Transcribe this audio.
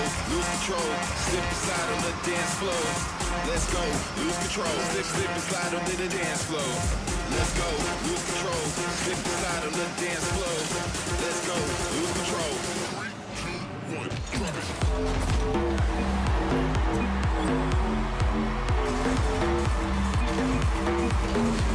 lose control. Slip and slide on the dance floor. Let's go, lose control. Slip, slip and slide on the dance floor. Let's go, lose control. Slip and slide on the dance floor. Let's go, lose control. 3, 2, 1, drop it.